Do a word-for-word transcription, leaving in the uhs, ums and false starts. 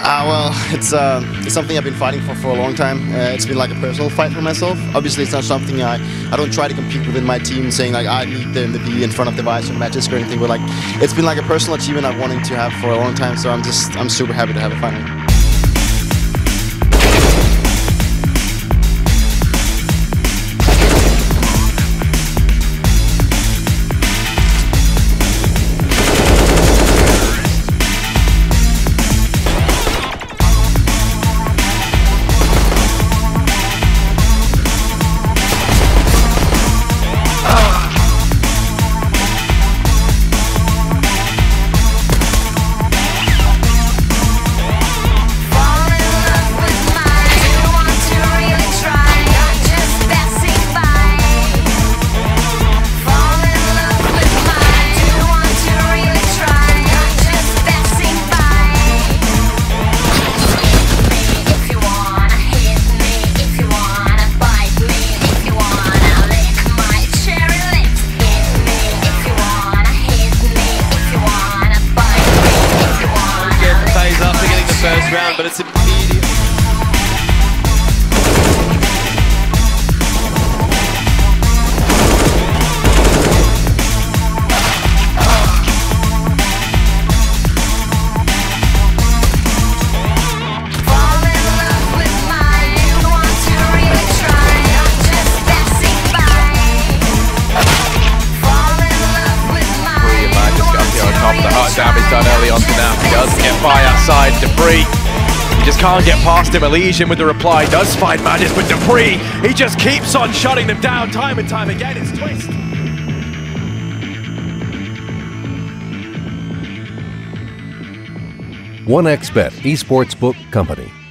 Uh, well, it's, uh, it's something I've been fighting for for a long time. Uh, it's been like a personal fight for myself. Obviously, it's not something I, I don't try to compete within my team, saying like I need them to be in front of the Vice or Magisk or anything. But like, it's been like a personal achievement I've wanted to have for a long time. So I'm just, I'm super happy to have it finally. First round, but it's immediate. The hard damage done early on to now. He does get by outside dupreeh. He just can't get past him. Elysian with the reply does find Magisk, but dupreeh, he just keeps on shutting them down time and time again. It's Twist. one X Bet Esports Book Company.